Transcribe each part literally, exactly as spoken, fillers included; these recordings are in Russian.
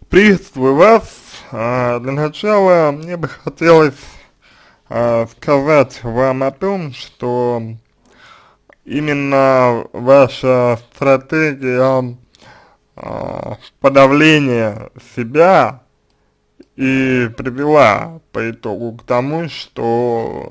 Приветствую вас. А, Для начала мне бы хотелось а, сказать вам о том, что именно ваша стратегия а, подавления себя и привела по итогу к тому, что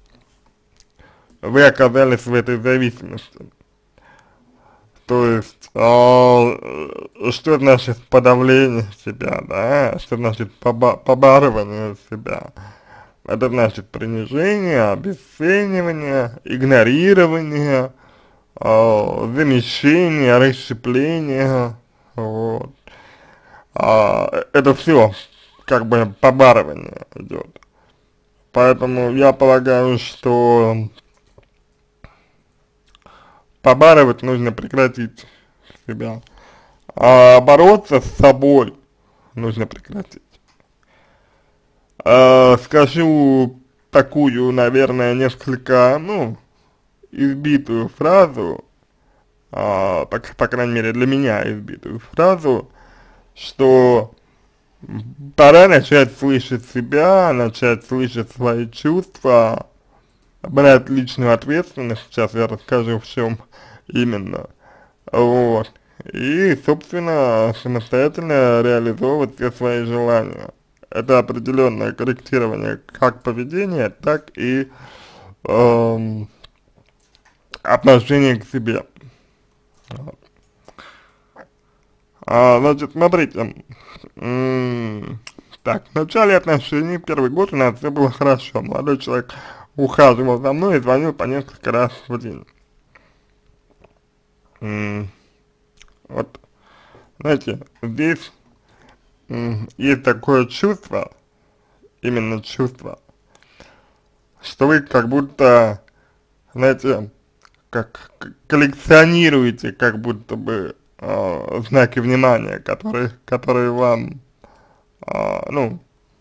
вы оказались в этой зависимости. То есть, а, что значит подавление себя, да, что значит поба побарывание себя? Это значит принижение, обесценивание, игнорирование, а, замещение, расщепление, вот. А, это все как бы побарывание идет. Поэтому я полагаю, что побарывать нужно прекратить себя, а бороться с собой нужно прекратить. А, скажу такую, наверное, несколько, ну, избитую фразу, а, по, по крайней мере для меня избитую фразу, что пора начать слышать себя, начать слышать свои чувства, брать личную ответственность, сейчас я расскажу в чем именно, вот, и, собственно, самостоятельно реализовывать все свои желания. Это определенное корректирование как поведения, так и эм, отношения к себе. Вот. А, значит, смотрите, м так, в начале отношений, первый год у нас все было хорошо, молодой человек ухаживал за мной и звонил по несколько раз в день. М вот, знаете, здесь м есть такое чувство, именно чувство, что вы как будто, знаете, как коллекционируете, как будто бы э, знаки внимания, которые, которые вам, э, ну,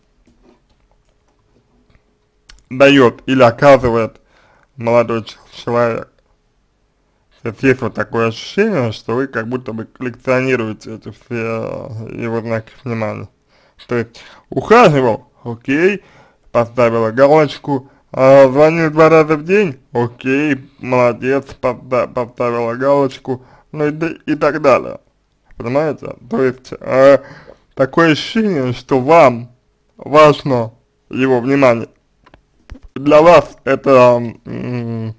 дает или оказывает молодой человек. То есть есть вот такое ощущение, что вы как будто бы коллекционируете эти все э, его знаки внимания. То есть ухаживал, окей, поставила галочку, а, звонил два раза в день, окей, молодец, подда, поставила галочку, ну и, и так далее. Понимаете? То есть э, такое ощущение, что вам важно его внимание. Для вас это м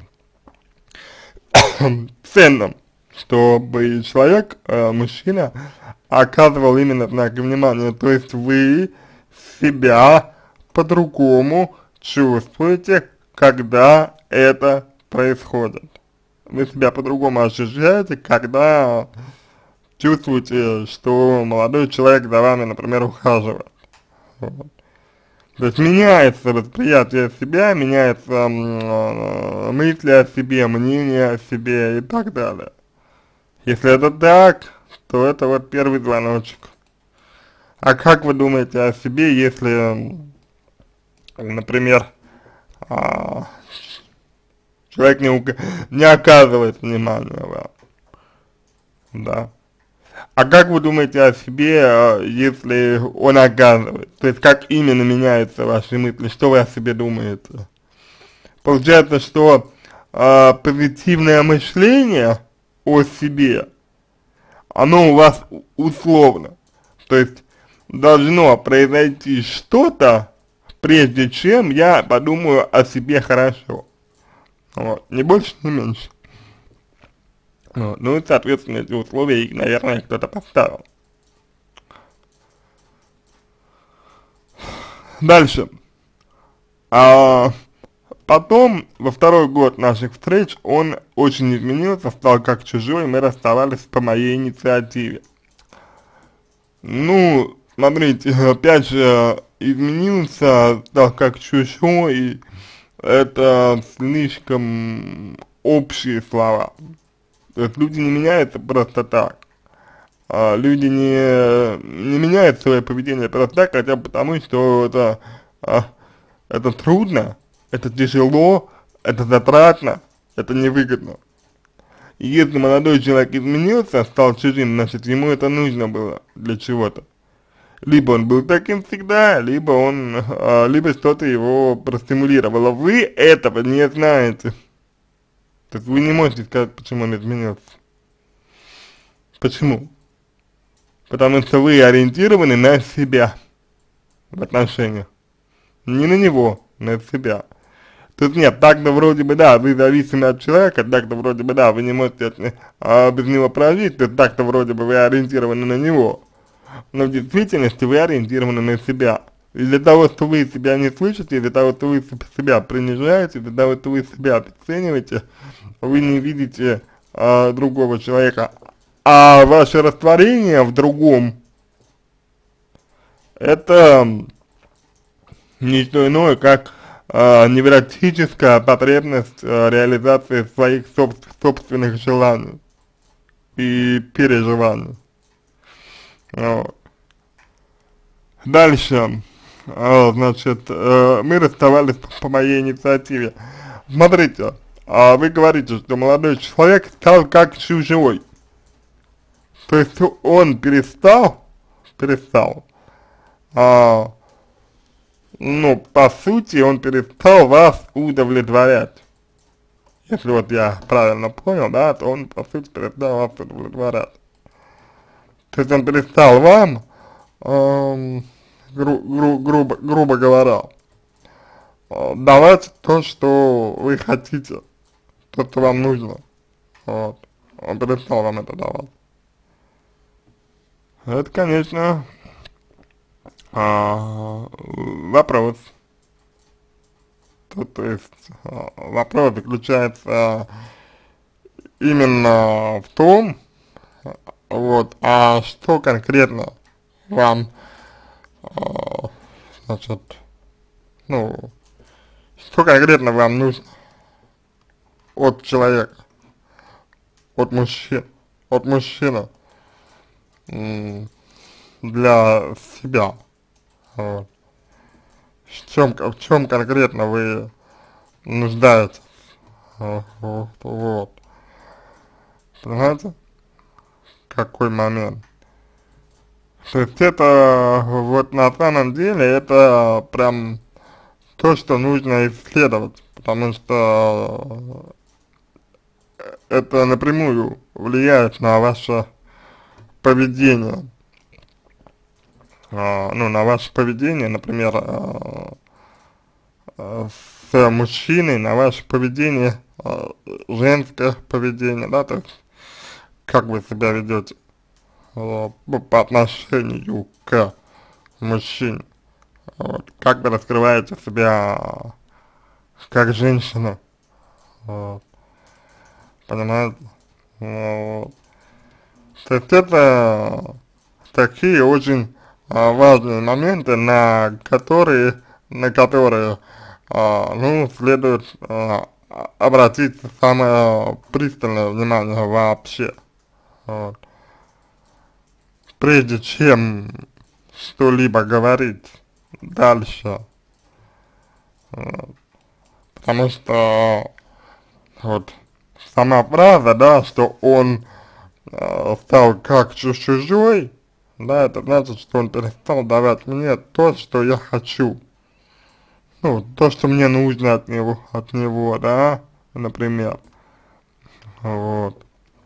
ценно, чтобы человек, э, мужчина, оказывал именно знаки внимания, то есть вы себя по-другому чувствуете, когда это происходит. Вы себя по-другому ощущаете, когда чувствуете, что молодой человек за вами, например, ухаживает. Вот. То есть меняется восприятие себя, меняются э, мысли о себе, мнение о себе и так далее. Если это так, то это вот первый звоночек. А как вы думаете о себе, если, например, а, человек не, ука не оказывает внимания вам, да? А как вы думаете о себе, если он оказывает? То есть как именно меняются ваши мысли, что вы о себе думаете? Получается, что э, позитивное мышление о себе, оно у вас условно. То есть должно произойти что-то, прежде чем я подумаю о себе хорошо. Вот. Не больше, не меньше. Вот. Ну и, соответственно, эти условия, их, наверное, кто-то поставил. Дальше. А потом, во второй год наших встреч, он очень изменился, стал как чужой, и мы расставались по моей инициативе. Ну, смотрите, опять же, изменился, стал как чужой, и это слишком общие слова. То есть люди не меняются просто так. А люди не, не меняют свое поведение просто так, хотя бы потому, что это, а, это трудно, это тяжело, это затратно, это невыгодно. И если молодой человек изменился, стал чужим, значит ему это нужно было для чего-то. Либо он был таким всегда, либо он, э, либо что-то его простимулировало. Вы этого не знаете. То есть вы не можете сказать, почему он изменился. Почему? Потому что вы ориентированы на себя в отношениях. Не на него, на себя. Тут нет, так-то вроде бы да, вы зависимы от человека, так-то вроде бы да, вы не можете от, а, без него прожить, то так-то вроде бы вы ориентированы на него. Но в действительности вы ориентированы на себя. Из-за того, что вы себя не слышите, из-за того, что вы себя принижаете, из-за того, что вы себя обесцениваете, вы не видите а, другого человека. А ваше растворение в другом, это не что иное, как э, невротическая потребность э, реализации своих соб собственных желаний и переживаний. Вот. Дальше, э, значит, э, мы расставались по, по моей инициативе. Смотрите, э, вы говорите, что молодой человек стал как чужой. То есть он перестал, перестал, а, ну, по сути, он перестал вас удовлетворять. Если вот я правильно понял, да, то он, по сути, перестал вас удовлетворять. То есть он перестал вам, эм, гру гру грубо, грубо говоря, э, давать то, что вы хотите, то, что вам нужно. Вот. Он перестал вам это давать. Это, конечно, а, вопрос. То, то есть а, вопрос заключается именно в том, вот, а что конкретно вам, а, значит, ну, что конкретно вам нужно от человека, от мужчин, от мужчины для себя. Вот. В чем, в чем конкретно вы нуждаетесь. Вот. Вот. Понимаете? Какой момент. То есть это вот на самом деле это прям то, что нужно исследовать, потому что это напрямую влияет на ваше поведение. Uh, ну, на ваше поведение, например, uh, uh, с мужчиной, на ваше поведение, uh, женское поведение, да, то есть, как вы себя ведете uh, по отношению к мужчине, вот, как вы раскрываете себя как женщина, вот, понимаете, вот. То есть это такие очень важные моменты, на которые, на которые, а, ну, следует а, обратить самое пристальное внимание вообще, вот. Прежде чем что-либо говорить дальше, вот. Потому что вот сама фраза, да, что он а, стал как чужой, да, это значит, что он перестал давать мне то, что я хочу. Ну, то, что мне нужно от него, от него, да, например. Вот.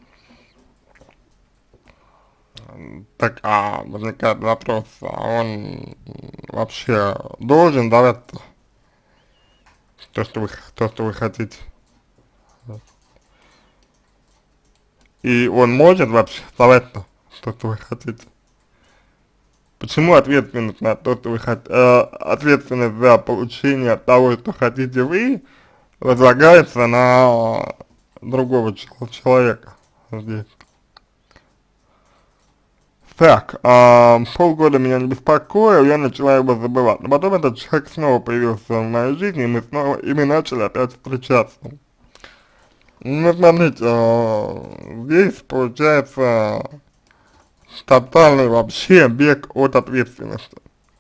Так, а возникает вопрос, а он вообще должен давать то, что вы, то, что вы хотите? И он может вообще давать то, что вы хотите? Почему ответственность на то, что вы хотите, э, ответственность за получение того, что хотите вы, возлагается на другого человека здесь? Так, э, полгода меня не беспокоил, я начала его забывать. Но потом этот человек снова появился в моей жизни, и мы снова, и мы начали опять встречаться. Ну, смотрите, э, здесь получается тотальный вообще бег от ответственности.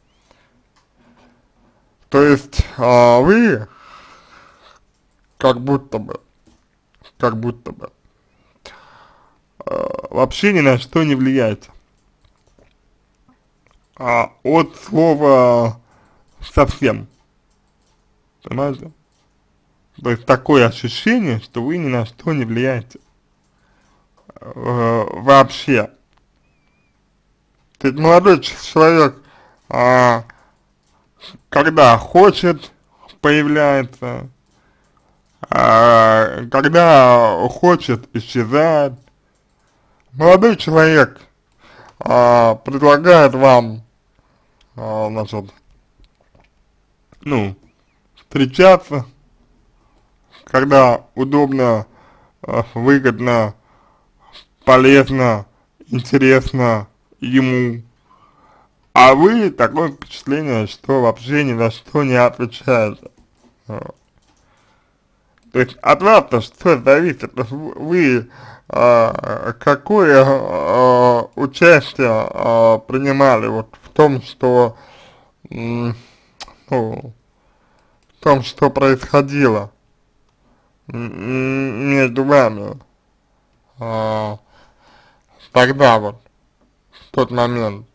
То есть а, вы как будто бы, как будто бы а, вообще ни на что не влияете. а, от слова совсем, понимаете? То есть такое ощущение, что вы ни на что не влияете э, вообще. То есть молодой человек, а, когда хочет, появляется, а, когда хочет, исчезает. Молодой человек а, предлагает вам, а, значит, ну, встречаться, когда удобно, а, выгодно, полезно, интересно ему. А вы такое впечатление, что вообще ни на что не отвечаете. Вот. То есть от вас-то что зависит? Вы а, какое а, участие а, принимали вот в том, что м, ну, в том, что происходило м, между вами а, тогда вот, в тот момент?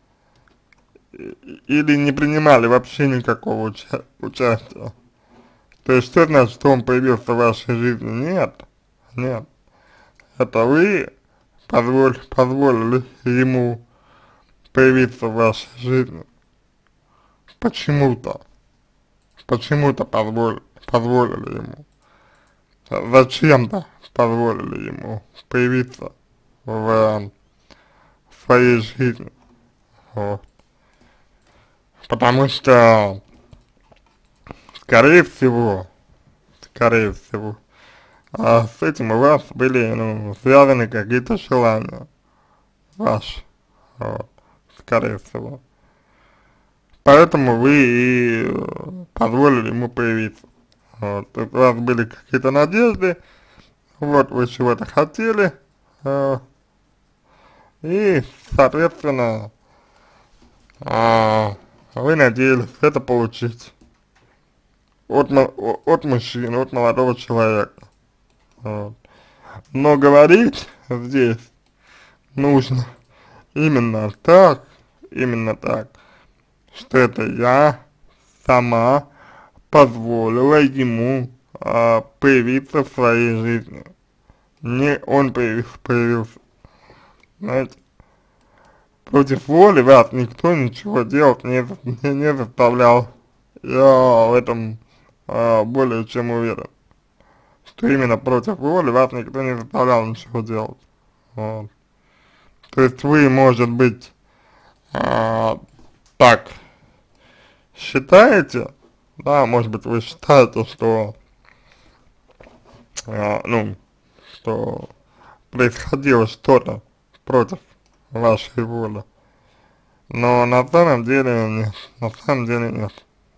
Или не принимали вообще никакого уча участия? То есть что значит, что он появился в вашей жизни? Нет, нет. Это вы позволь, позволили ему появиться в вашей жизни. Почему-то. Почему-то позволили, позволили ему. Зачем-то позволили ему появиться в своей жизни. Вот. Потому что, скорее всего, скорее всего, а с этим у вас были, ну, связаны какие-то желания ваши, вот, скорее всего. Поэтому вы и э, позволили ему появиться. Вот, то есть у вас были какие-то надежды, вот, вы чего-то хотели, э, и, соответственно, э, вы надеялись это получить от, от мужчины, от молодого человека. Вот. Но говорить здесь нужно именно так, именно так, что это я сама позволила ему а, появиться в своей жизни. Не он появился, появился. Знаете, против воли вас никто ничего делать не, не, не заставлял. Я в этом а, более чем уверен. Что именно против воли вас никто не заставлял ничего делать. Вот. То есть вы, может быть, а, так считаете, да, может быть, вы считаете, что, а, ну, что происходило что-то против вашей воли, но на самом деле нет, на самом деле нет.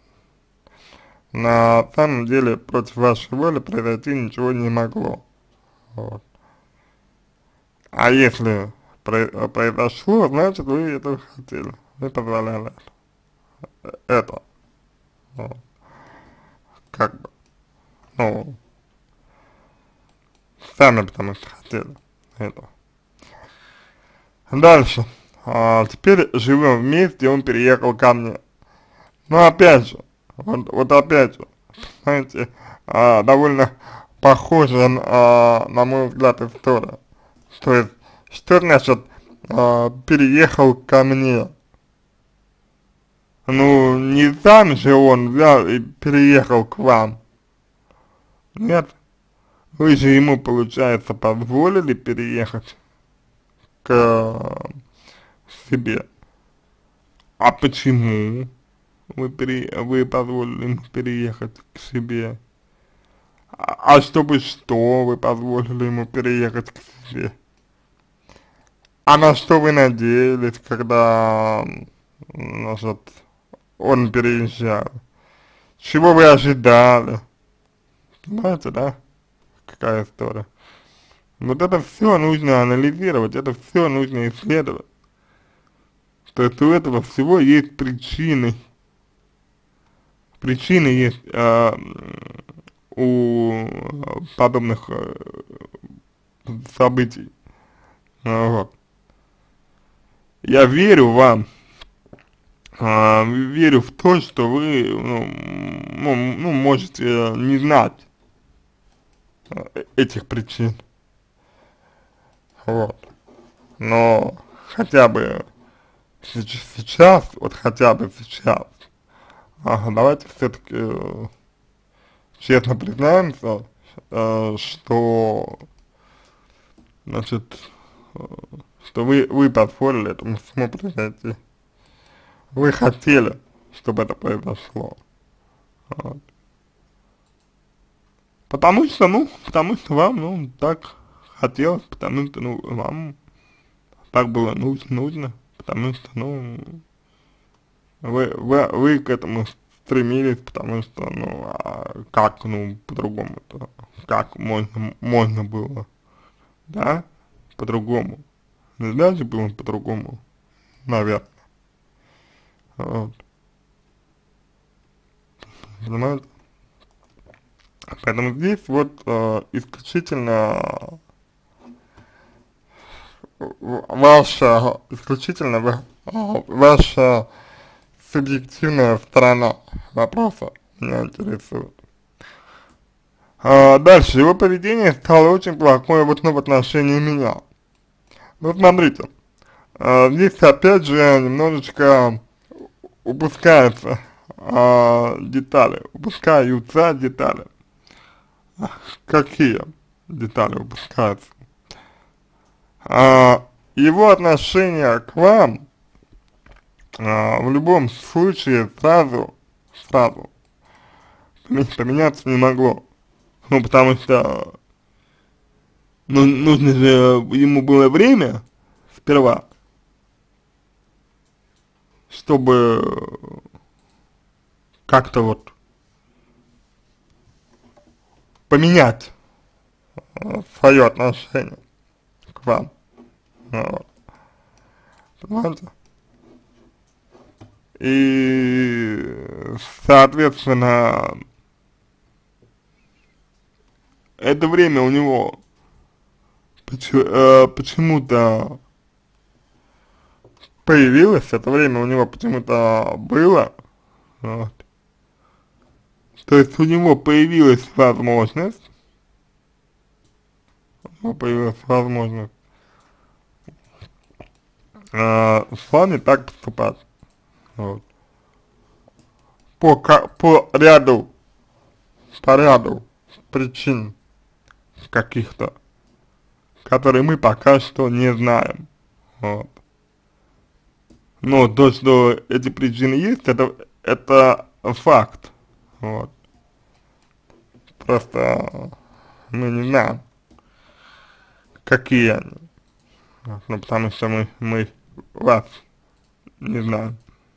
На самом деле против вашей воли произойти ничего не могло. Вот. А если произошло, значит вы этого хотели, вы позволяли это. это. Вот. Как бы, ну, сами потому что хотели этого. Дальше. А, теперь живем вместе, он переехал ко мне. Но опять же, вот, вот опять же, знаете, а, довольно похожа, а, на мой взгляд, история. То есть, что значит а, переехал ко мне? Ну, не сам же он взял и переехал к вам. Нет. Вы же ему, получается, позволили переехать к себе. А почему вы, пере, вы позволили ему переехать к себе? А, а чтобы что вы позволили ему переехать к себе? А на что вы надеялись, когда, значит, он переезжал? Чего вы ожидали? Понимаете, да? Какая история? Вот это все нужно анализировать, это все нужно исследовать. То есть у этого всего есть причины. Причины есть э, у подобных э, событий. Вот. Я верю вам, а, верю в то, что вы, ну, ну, ну можете не знать э, этих причин, вот, но хотя бы сейчас, сейчас вот хотя бы сейчас, ага, давайте все-таки э, честно признаемся, э, что, значит, э, что вы, вы позволили этому всему произойти. Вы хотели, чтобы это произошло. Вот. Потому что, ну, потому что вам, ну, так хотелось, потому что, ну, вам так было нужно, нужно, потому что, ну, вы, вы, вы к этому стремились, потому что, ну, а как, ну, по-другому-то, как можно, можно было, да, по-другому, нельзя же было по-другому, наверное, вот, понимаете? Поэтому здесь вот э, исключительно ваша, исключительно ва- а, ваша субъективная сторона вопроса меня интересует. А, дальше, его поведение стало очень плохое вот, ну, в отношении меня. Ну, смотрите, а, здесь опять же немножечко упускаются а, детали, упускаются детали. Какие детали упускаются? А, его отношение к вам а, в любом случае сразу, сразу поменяться не могло. Ну, потому что ну, нужно же ему было время сперва, чтобы как-то вот поменять свое отношение к вам. Ну, вот. Понимаете? И, соответственно, это время у него э, почему-то появилось, это время у него почему-то было, вот. То есть у него появилась возможность, у него появилась возможность э, с вами так поступать, вот. По, по ряду, по ряду причин каких-то, которые мы пока что не знаем, вот. Но то, что эти причины есть, это, это факт, вот. Просто мы не знаем, какие они, вот. Ну, потому что мы, мы вас не знаем.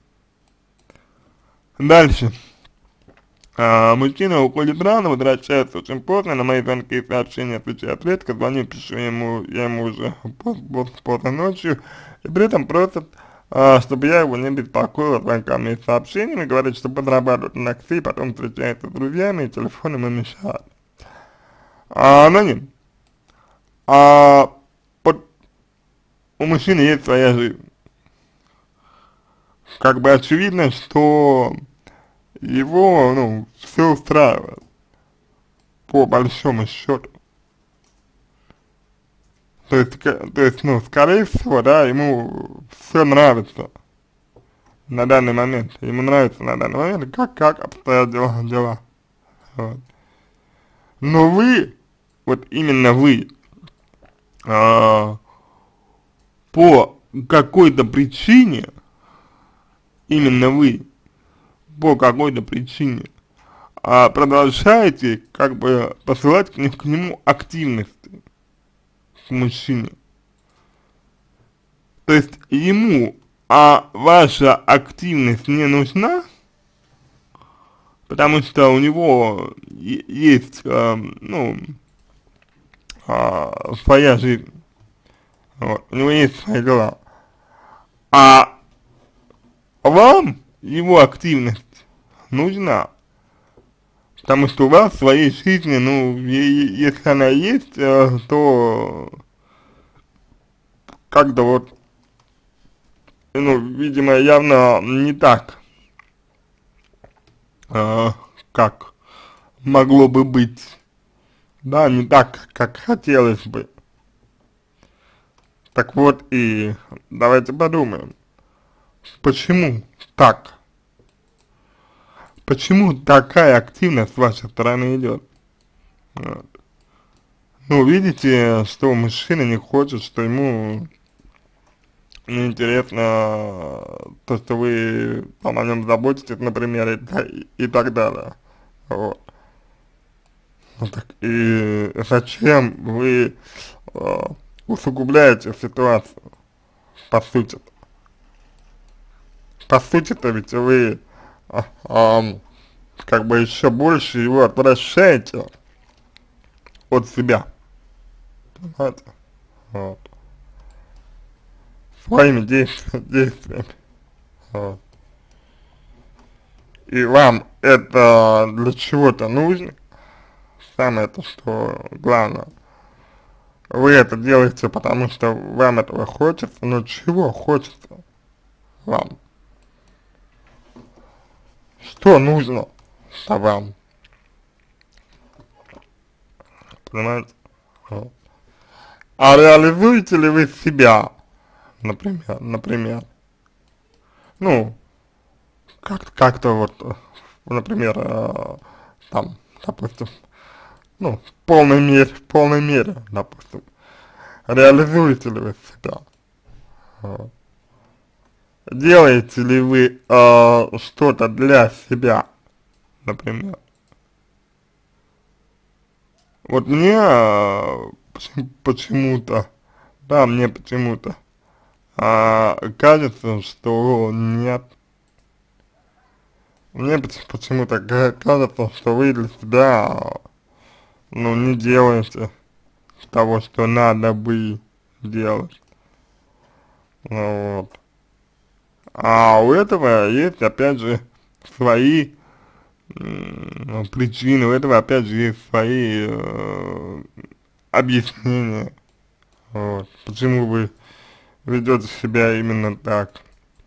Дальше. А, мужчина уходит рано, возвращается очень поздно, на мои звонки и сообщения отвечает редко, звоню, пишу ему, я ему уже поздно, поздно ночью, и при этом просит, а, чтобы я его не беспокоил звонками и сообщениями, говорит, что подрабатывает на такси, потом встречается с друзьями, и телефон ему мешает. А, аноним. А, под, у мужчины есть своя жизнь. Как бы очевидно, что его, ну, все устраивает, по большому счету. То есть, то есть, ну, скорее всего, да, ему все нравится на данный момент. Ему нравится на данный момент, как, как обстоят дела, дела. Вот. Но вы, вот именно вы, а, по какой-то причине, именно вы, по какой-то причине, а, продолжаете, как бы, посылать к, нему, к нему активности, к мужчине. То есть ему, а ваша активность не нужна, потому что у него есть, э, ну, э, своя жизнь, вот, у него есть свои дела, а вам его активность нужна, потому что у вас в своей жизни, ну, если она есть, э, то как-то вот ну, видимо, явно не так, э, как могло бы быть, да, не так, как хотелось бы. Так вот, и давайте подумаем, почему так? Почему такая активность с вашей стороны идет? Вот. Ну, видите, что мужчина не хочет, что ему неинтересно то, что вы там о нем заботитесь, например, и, та- и так далее. Вот. Ну, так и зачем вы э, усугубляете ситуацию, по сути? По сути-то ведь вы а, ам, как бы еще больше его отвращаете от себя, понимаете? Вот. Своими действиями, действиями. Вот. И вам это для чего-то нужно, самое то, что главное, вы это делаете, потому что вам этого хочется, но чего хочется вам? Что нужно вам, понимаете? Вот. А реализуете ли вы себя, например, например, ну, как-то, как-то вот, э, например, э, там, допустим, ну, в полной мере, в полной мере, допустим, реализуете ли вы себя? Вот. Делаете ли вы э, что-то для себя, например? Вот мне э, почему- почему-то, да, мне почему-то а, кажется, что нет. Мне поч- почему-то ка- кажется, что вы для себя, ну, не делаете того, что надо бы делать. Ну, вот. А у этого есть, опять же, свои м, причины, у этого, опять же, есть свои э, объяснения, вот, почему вы ведете себя именно так.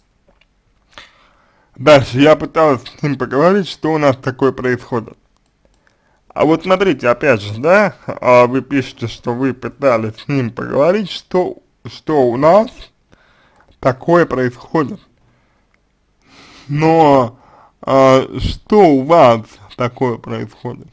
Дальше я пыталась с ним поговорить, что у нас такое происходит. А вот смотрите, опять же, да, а вы пишете, что вы пытались с ним поговорить, что, что у нас такое происходит. Но а, что у вас такое происходит?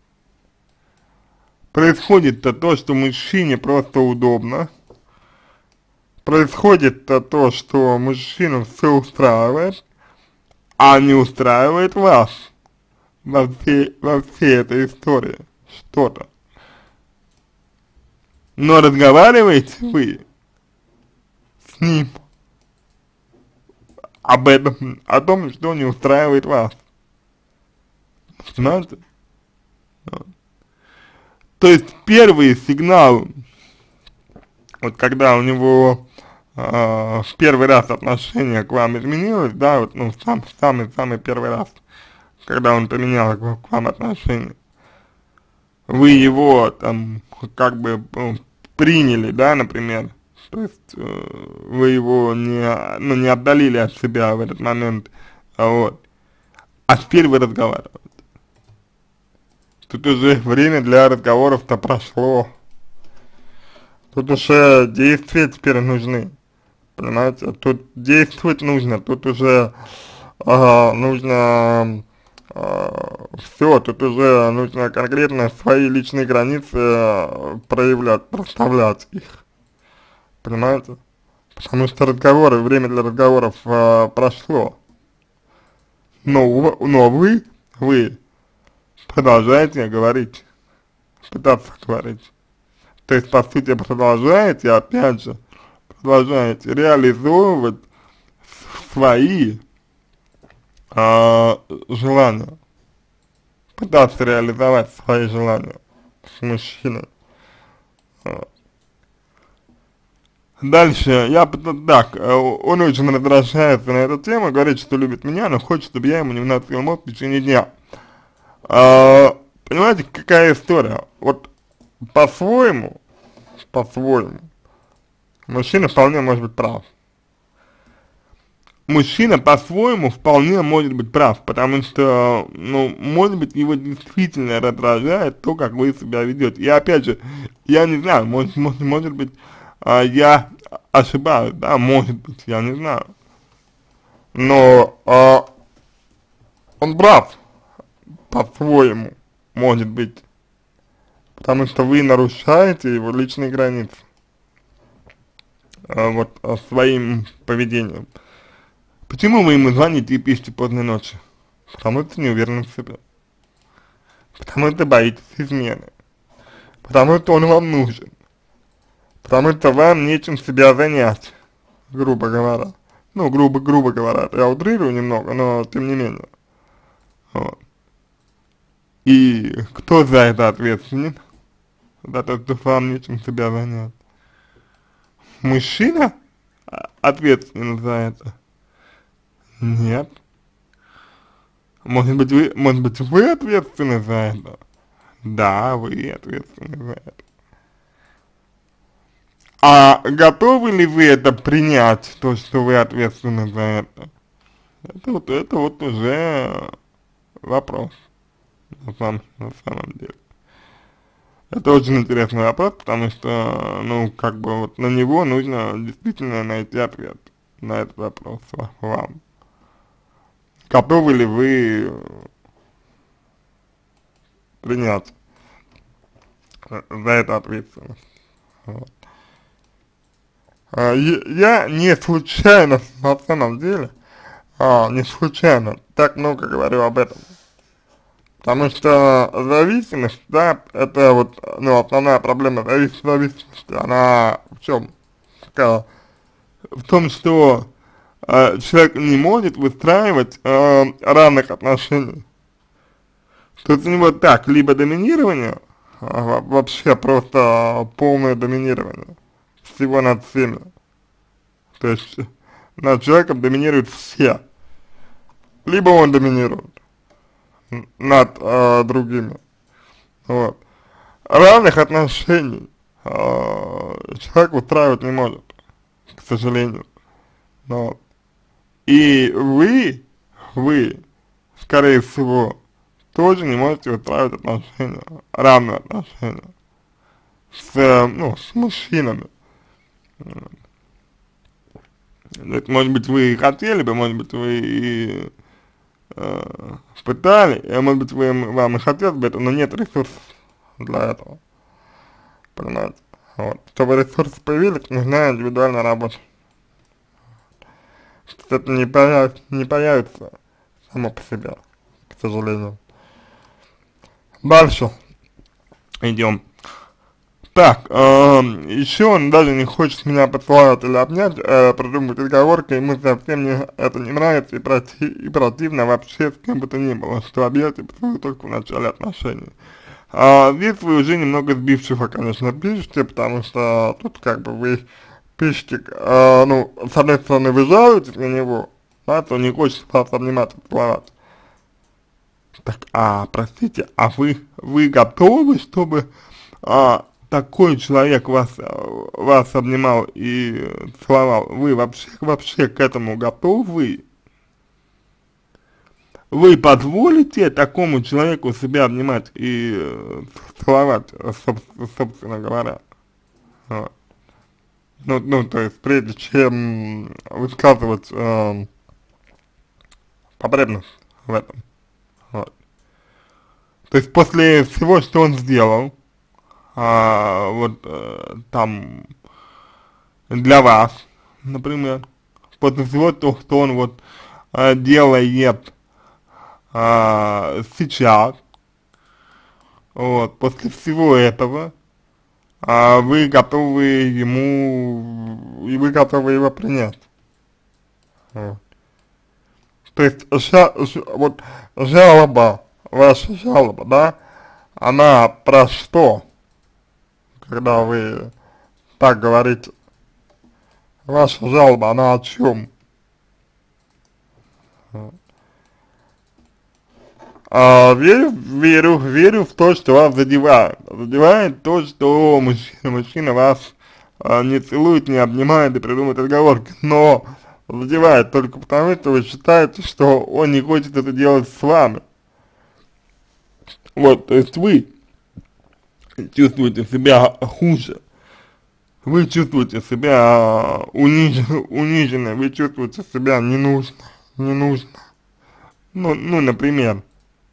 Происходит-то то, что мужчине просто удобно. Происходит-то то, что мужчину все устраивает, а не устраивает вас во всей, во всей этой истории что-то. Но разговариваете вы с ним об этом, о том, что не устраивает вас. Понимаете? Вот. То есть первый сигнал, вот когда у него э, в первый раз отношение к вам изменилось, да, вот, ну, сам, самый-самый первый раз, когда он поменял к, к вам отношение, вы его там как бы ну, приняли, да, например, то есть э, вы его не, ну, не отдалили от себя в этот момент, а вот, а теперь вы разговариваете. Тут уже время для разговоров-то прошло, тут уже действия теперь нужны, понимаете, тут действовать нужно, тут уже э, нужно э, все, тут уже нужно конкретно свои личные границы э, проявлять, проставлять их, понимаете? Потому что разговоры, время для разговоров э, прошло. Но, у- но вы, вы продолжаете говорить, пытаться говорить. То есть, по сути, продолжаете, опять же, продолжаете реализовывать свои э, желания, пытаться реализовать свои желания с мужчиной. Вот. Дальше, я, пыта- так, э, он очень раздражается на эту тему, говорит, что любит меня, но хочет, чтобы я ему не выносил мозг в течение дня. А, понимаете, какая история? Вот по-своему, по-своему, мужчина вполне может быть прав. мужчина по-своему вполне может быть прав, потому что, ну, может быть, его действительно раздражает то, как вы себя ведете. И опять же, я не знаю, может, может, может быть, а, я ошибаюсь, да, может быть, я не знаю. Но а, он прав, по-своему, может быть, потому что вы нарушаете его личные границы, а, вот, а, своим поведением. Почему вы ему звоните и пишете поздно ночью? Потому что не уверены в себе. Потому что боитесь измены. Потому что он вам нужен. Потому что вам нечем себя занять, грубо говоря. Ну, грубо, грубо говоря, я утрирую немного, но тем не менее. Вот. И кто за это ответственен? За то, что вам нечем себя занять? Мужчина ответственен за это? Нет. Может быть, вы, может быть, вы ответственны за это? Да, вы ответственны за это. А готовы ли вы это принять, то, что вы ответственны за это? Это вот, это вот уже вопрос, на самом, на самом деле. Это очень интересный вопрос, потому что, ну, как бы вот на него нужно действительно найти ответ на этот вопрос вам. Готовы ли вы принять за это ответственность? Вот. А, я не случайно, на самом деле, а, не случайно так много говорю об этом. Потому что зависимость, да, это вот, ну, основная проблема зависимости, она в чем? Такая, в том, что э, человек не может выстраивать э, равных отношений. То есть у него так, либо доминирование, а, вообще просто полное доминирование всего над всеми. То есть над человеком доминируют все. Либо он доминирует над э, другими. Вот. Равных отношений э, человек устраивать не может, к сожалению. Вот. И вы, вы, скорее всего, тоже не можете устраивать отношения, равные отношения с, ну, с мужчинами. Это, может быть, вы и хотели бы, может быть, вы и э, пытали, а может быть, вы, вам и хотелось бы это, но нет ресурсов для этого, понимаете? Вот. Чтобы ресурсы появились, нужна индивидуальная работа. Это не появится, не появится само по себе, к сожалению. Дальше идем. Так, э, еще он даже не хочет меня поцеловать или обнять, э, придумать отговорки, ему совсем не, это не нравится и, проти, и противно вообще с кем бы то ни было, что объятия поцелуют только в начале отношений. А, здесь вы уже немного сбивчиво, конечно, пишете, потому что тут как бы вы пишете, э, ну, с одной стороны вы жалуетесь на него, да, то не хочет вас обнимать и поцеловать. Так, а, простите, а вы, вы готовы, чтобы... А, такой человек вас, вас обнимал и целовал, вы вообще, вообще к этому готовы? Вы позволите такому человеку себя обнимать и целовать, собственно говоря? Вот. Ну, ну, то есть, прежде чем высказывать э, потребность в этом. Вот. То есть, после всего, что он сделал, А, вот э, там для вас, например, после всего то, что он вот э, делает э, сейчас, вот, после всего этого, э, вы готовы ему, и вы готовы его принять. Вот. То есть, жа, ж, вот, жалоба, ваша жалоба, да, она про что? Когда вы так говорите, ваша жалоба, она о чем? А, верю, верю, верю в то, что вас задевает. Задевает то, что мужчина, мужчина вас а, не целует, не обнимает и придумывает отговорки. Но задевает только потому, что вы считаете, что он не хочет это делать с вами. Вот, то есть вы чувствуете себя хуже, вы чувствуете себя униж, униженной, вы чувствуете себя не нужно, не нужно. Ну, ну, например,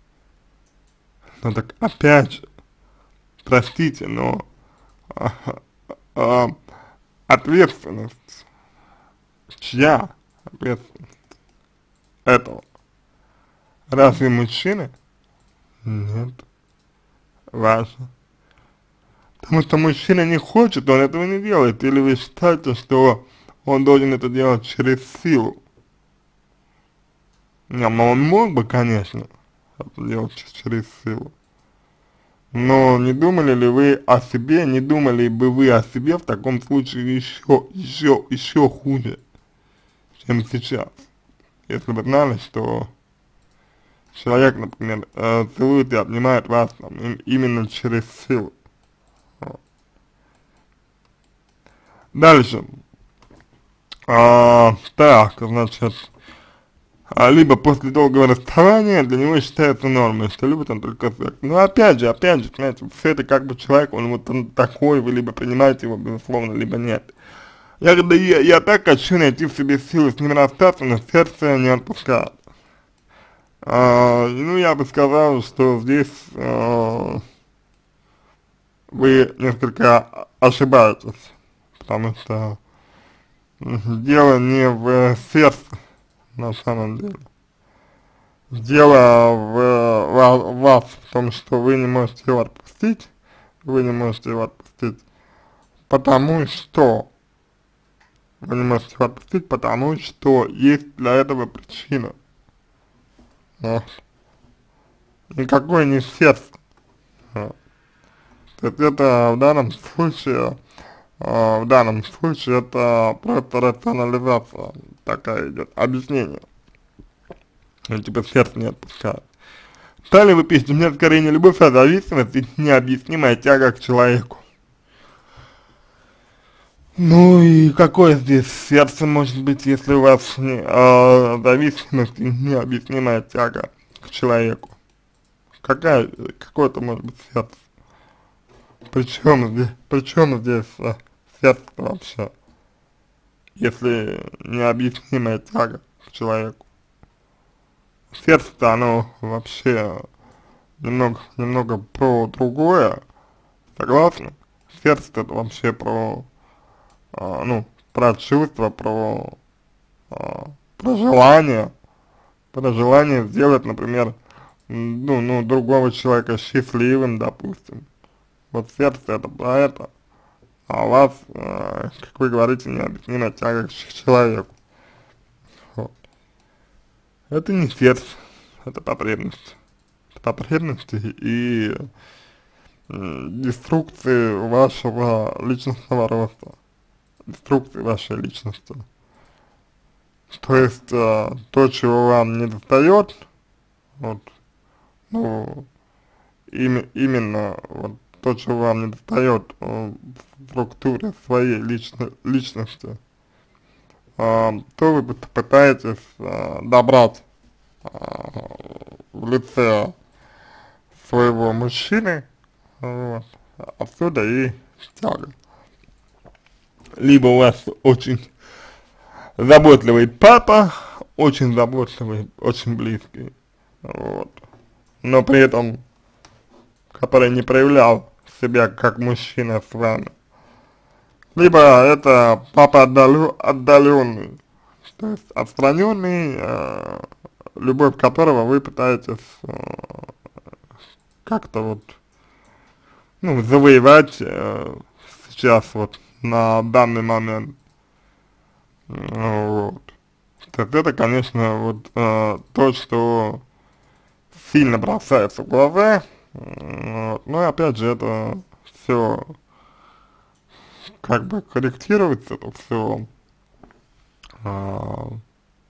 ну так опять же, простите, но а, а, ответственность, чья ответственность этого? Разве мужчины? Нет, важно. Потому что мужчина не хочет, он этого не делает. Или вы считаете, что он должен это делать через силу? Не, он мог бы, конечно, это делать через силу. Но не думали ли вы о себе, не думали бы вы о себе в таком случае еще, еще, еще хуже, чем сейчас? Если бы знали, что человек, например, э, целует и обнимает вас там, им, именно через силу. Вот. Дальше. А, так, значит, а, либо после долгого расставания для него считается нормой, что любит он только секс. Но опять же, опять же, понимаете, все это как бы человек, он вот он такой, вы либо принимаете его, безусловно, либо нет. Я, когда я, я так хочу найти в себе силы с ним расстаться, но сердце не отпускает. А, ну, я бы сказал, что здесь а, вы несколько ошибаетесь, потому что дело не в сердце, на самом деле. Дело в, в, в вас, в том, что вы не можете его отпустить, вы не можете его отпустить, потому что, вы не можете его отпустить, потому что есть для этого причина. Вот. Никакой не сердце. Вот. То есть это в данном случае, э, в данном случае это просто рационализация такая идет, объяснение. Ну, типа сердце не отпускает. Далее вы пишете, мне скорее не любовь, а зависимость и необъяснимая тяга к человеку. Ну и какое здесь сердце может быть, если у вас не, а, зависимость и необъяснимая тяга к человеку? Какая, какое это может быть сердце? Причем здесь, причем здесь а, сердце вообще, если необъяснимая тяга к человеку? Сердце-то оно вообще немного, немного про другое, согласны? Сердце это вообще про, а, ну, про чувства, про, а, про желание, про желание сделать, например, ну, ну, другого человека счастливым, допустим. Вот сердце это про это, а у вас, а, как вы говорите, необъяснимая тяга к человеку. Вот. Это не сердце, это потребность. Это потребности и деструкции вашего личностного роста, деструкции вашей личности. То есть э, то, чего вам не достает, вот, ну, им, именно вот то, чего вам не достает э, в структуре своей лично, личности, э, то вы пытаетесь э, добрать э, в лице своего мужчины, вот, отсюда и тяга. Либо у вас очень заботливый папа, очень заботливый, очень близкий, вот, но при этом, который не проявлял себя как мужчина с вами. Либо это папа отдалю, отдаленный, то есть отстраненный, э, любовь которого вы пытаетесь э, как-то вот, ну, завоевать э, сейчас вот на данный момент. Вот. То есть это, конечно, вот э, то, что сильно бросается в глаза. Вот. Но опять же, это все как бы корректируется, это все э,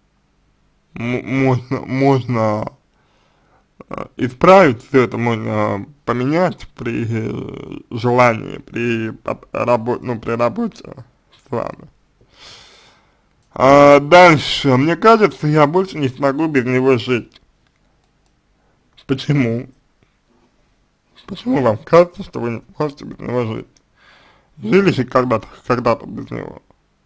можно, можно исправить, все это можно поменять при желании, при, рабо ну, при работе с вами. А дальше, мне кажется, я больше не смогу без него жить. Почему? Почему вам кажется, что вы не можете без него жить? Жили же когда-то, когда-то без него.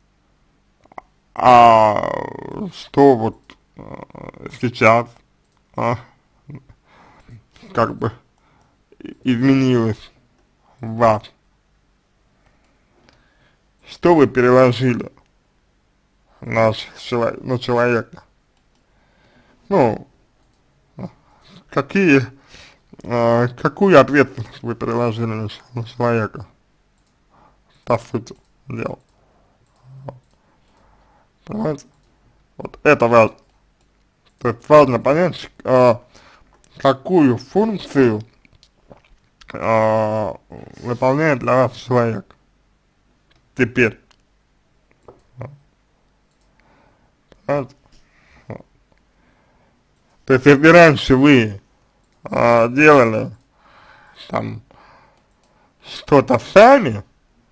А что вот э, сейчас, а, как бы изменилось в вас? Что вы переложили на, чело на человека? Ну, какие, э, какую ответственность вы переложили на, на человека, по сути дела? Понимаете? Вот это важно. То есть важно понять, э, какую функцию э, выполняет для вас человек теперь. Понимаете? То есть если раньше вы э, делали там что-то сами,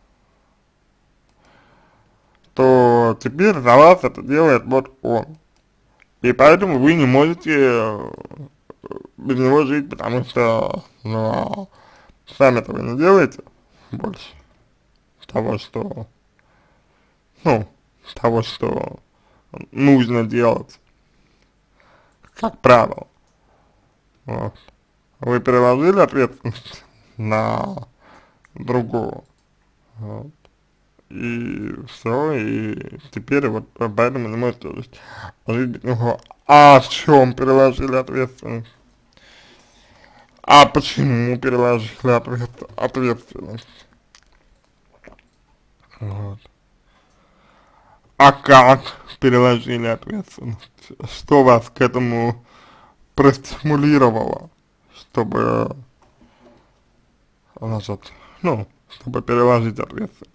то теперь за вас это делает вот он. И поэтому вы не можете э, без него жить, потому что, ну, сами-то вы не делаете больше того, что, ну, того, что нужно делать, как правило. Вот. Вы переложили ответственность на другого. Вот. И все, и теперь вот поэтому не можете жить, жить без него. А в чем переложили ответственность? А почему переложили ответ, ответственность? Вот. А как переложили ответственность? Что вас к этому простимулировало, чтобы, значит, ну, чтобы переложить ответственность?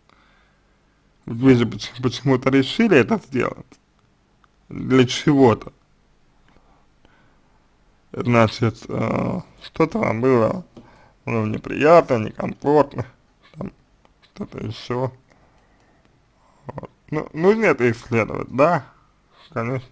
Вы же почему-то решили это сделать для чего-то. Значит, э, что-то вам было, ну, неприятно, некомфортно, там, что-то еще. Вот. Ну, нужно это исследовать, да, конечно.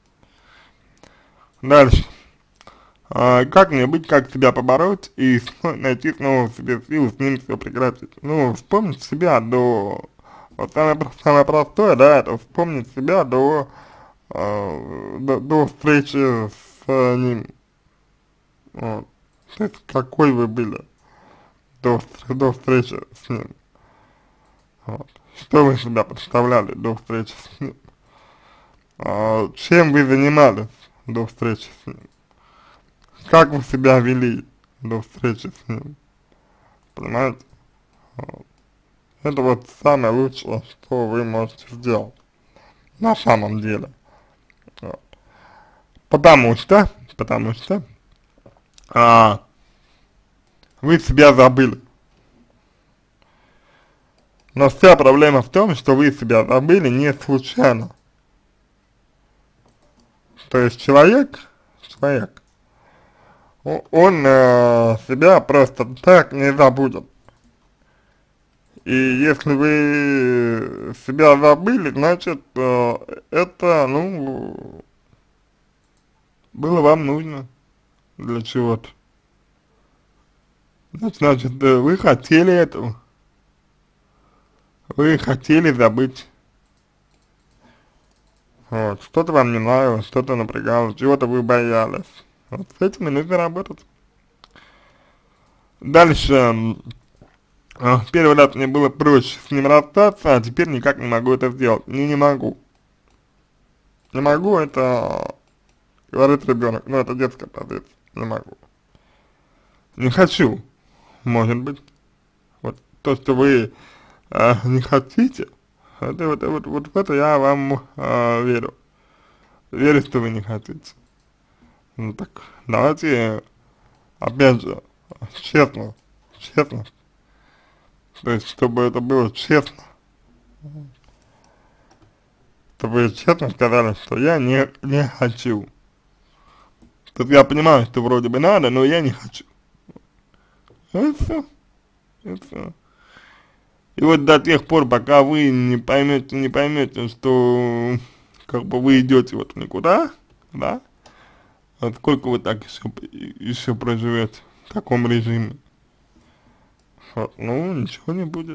Дальше. А, как мне быть, как себя побороть и найти снова в себе силы с ним все прекратить? Ну, вспомнить себя до... Вот самое, самое простое, да, это вспомнить себя до, э, до, до встречи с э, ним. Вот. То есть, какой вы были до, до встречи с ним. Вот. Что вы себя представляли до встречи с ним? А, чем вы занимались до встречи с ним? Как вы себя вели до встречи с ним? Понимаете? Вот. Это вот самое лучшее, что вы можете сделать на самом деле. Вот. Потому что, потому что а, вы себя забыли. Но вся проблема в том, что вы себя забыли не случайно. То есть человек, человек, он э, себя просто так не забудет. И если вы себя забыли, значит, э, это, ну, было вам нужно для чего-то. Значит, вы хотели этого. Вы хотели забыть. Вот, что-то вам не нравилось, что-то напрягало, чего-то вы боялись. Вот с этим и нужно работать. Дальше. Первый раз мне было проще с ним расстаться, а теперь никак не могу это сделать. Не, не могу. Не могу, это говорит ребенок, но это детская позиция. Не могу. Не хочу, может быть. Вот то, что вы э, не хотите, это, вот, вот, вот в это я вам э, верю. Верю, что вы не хотите. Ну так, давайте, опять же, честно, честно. То есть, чтобы это было честно. Чтобы вы честно сказали, что я не, не хочу. То есть я понимаю, что вроде бы надо, но я не хочу. И все. И все. И вот до тех пор, пока вы не поймете, не поймете, что как бы вы идете вот в никуда, да, вот сколько вы так еще, еще проживете в таком режиме, вот, ну, ничего не будет.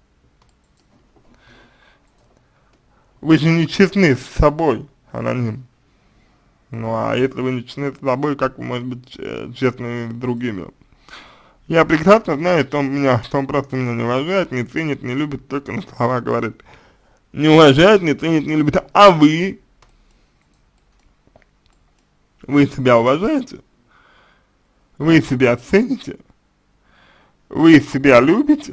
Вы же не честны с собой, аноним. Ну, а если вы не честны с собой, как вы можете быть э, честны с другими? Я прекрасно знаю, что он меня, что он просто меня не уважает, не ценит, не любит, только на слова говорит. Не уважает, не ценит, не любит. А вы? Вы себя уважаете? Вы себя цените? Вы себя любите?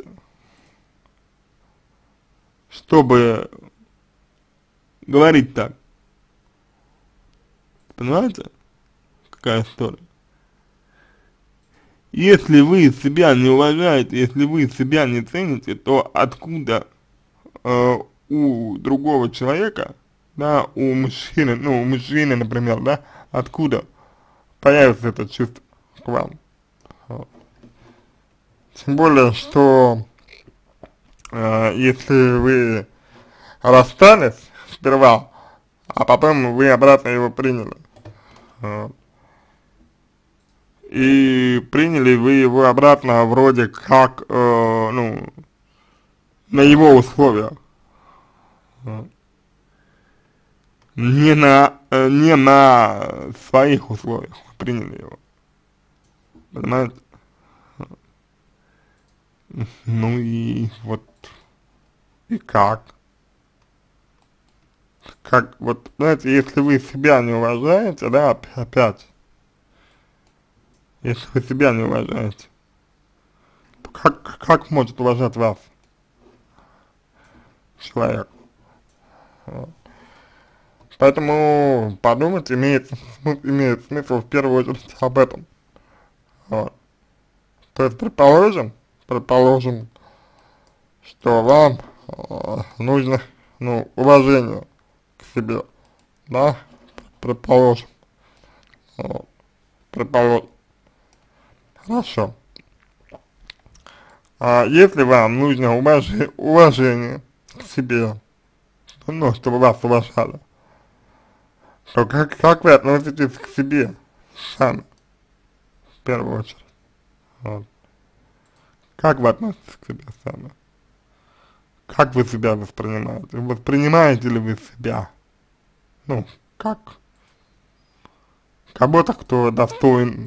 Чтобы говорить так. Понимаете, какая история? Если вы себя не уважаете, если вы себя не цените, то откуда э, у другого человека, да, у мужчины, ну, у мужчины, например, да, откуда появится это чувство к вам? Вот. Тем более, что э, если вы расстались сперва, а потом вы обратно его приняли, вот. И приняли вы его обратно вроде как, э, ну, на его условиях, вот. Не на, э, не на своих условиях вы приняли его, понимаете? Ну и вот, и как? Как, вот, знаете, если вы себя не уважаете, да, опять, если вы себя не уважаете, то как, как может уважать вас человек? Вот. Поэтому подумать имеет, имеет смысл в первую очередь об этом. Вот. То есть, предположим, предположим, что вам э, нужно, ну, уважение к себе, да, предположим, вот. Предположим. Хорошо. А если вам нужно уважи, уважение к себе, ну, чтобы вас уважали, то как, как вы относитесь к себе сами, в первую очередь? Вот. Как вы относитесь к себе сами? Как вы себя воспринимаете? Воспринимаете ли вы себя? Ну, как кого-то, кто достоин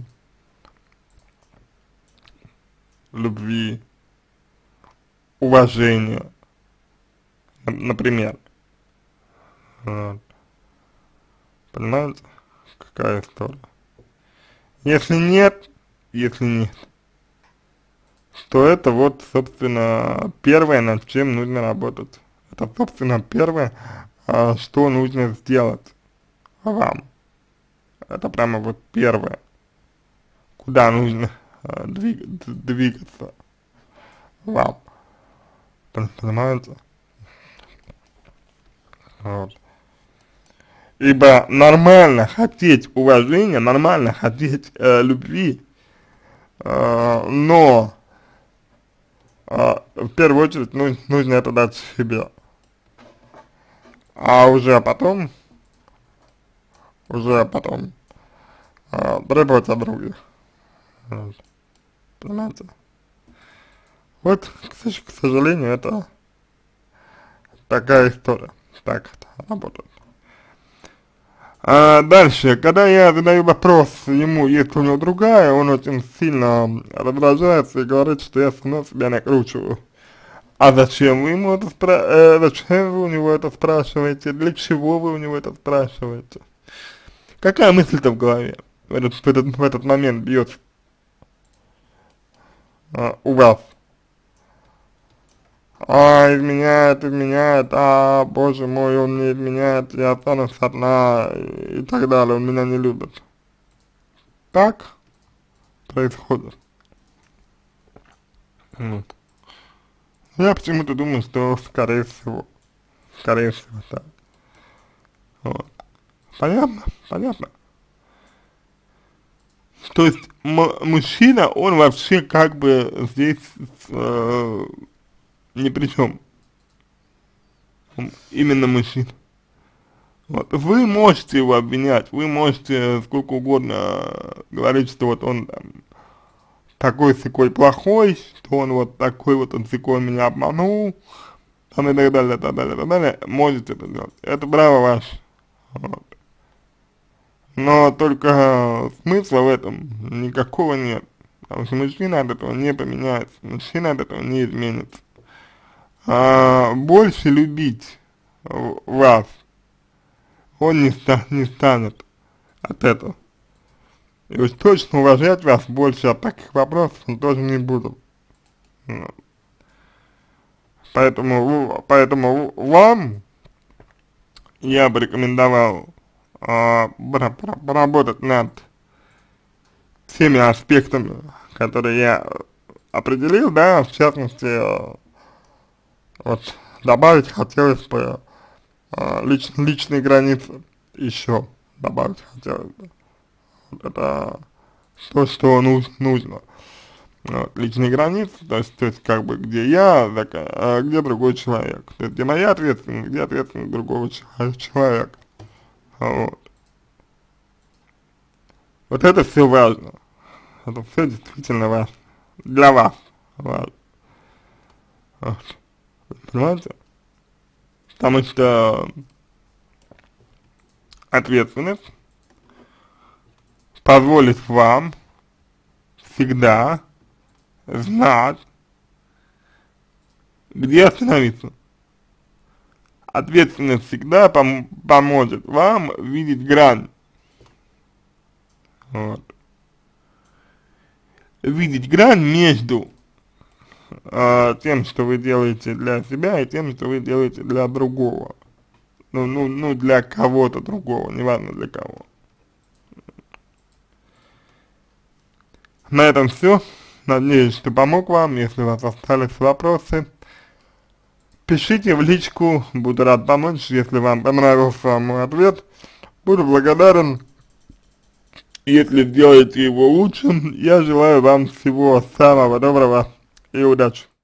любви, уважения, например. Вот. Понимаете, какая история? Если нет, если нет, то это вот, собственно, первое, над чем нужно работать. Это, собственно, первое, а, что нужно сделать вам. Это прямо вот первое, куда нужно а, двиг, двигаться вам. Понимаете? Вот. Ибо нормально хотеть уважения, нормально хотеть э, любви, э, но э, в первую очередь ну, нужно это дать себе. А уже потом, уже потом э, требовать от других. Вот. Понимаете? Вот, к, к сожалению, это такая история. Так это работает. А дальше, когда я задаю вопрос ему, если у него другая, он очень сильно раздражается и говорит, что я сама себя накручиваю. А зачем вы ему это спра э, зачем вы у него это спрашиваете? Для чего вы у него это спрашиваете? Какая мысль-то в голове в этот, в этот, в этот момент бьется а, у вас? А, изменяет, изменяет, а, боже мой, он не изменяет, я останусь одна, и так далее, он меня не любит. Так происходит. Вот. Я почему-то думаю, что скорее всего, скорее всего так. Вот. Понятно? Понятно. То есть, мужчина, он вообще как бы здесь э, ни при чем. Именно мужчина. Вот. Вы можете его обвинять, вы можете сколько угодно говорить, что вот он там такой-сякой плохой, что он вот такой вот, он сякой меня обманул, там и так далее, так далее, так далее. Можете это делать. Это право ваше. Вот. Но только смысла в этом никакого нет. Потому что мужчина от этого не поменяется, мужчина от этого не изменится. А, больше любить вас он не, ста не станет от этого. И уж точно уважать вас больше от таких вопросов он тоже не будет. Вот. Поэтому, поэтому вам я бы рекомендовал а, поработать над теми аспектами, которые я определил, да, в частности, вот, добавить хотелось бы а, лич, личные границы еще добавить хотелось бы. Вот это то, что нужно. нужно. Вот, личные границы, то есть, то есть, как бы, где я, а где другой человек. То есть, где моя ответственность, где ответственность другого человека. Вот. Вот это все важно. Это все действительно важно. Для вас важно. Вот. Понимаете? Потому что ответственность позволит вам всегда знать, где остановиться. Ответственность всегда пом поможет вам видеть грань. Вот. Видеть грань между э, тем, что вы делаете для себя, и тем, что вы делаете для другого. Ну, ну, ну для кого-то другого, неважно для кого. На этом все. Надеюсь, что помог вам. Если у вас остались вопросы, пишите в личку, буду рад помочь. Если вам понравился мой ответ, буду благодарен. Если сделаете его лучше, я желаю вам всего самого доброго и удачи.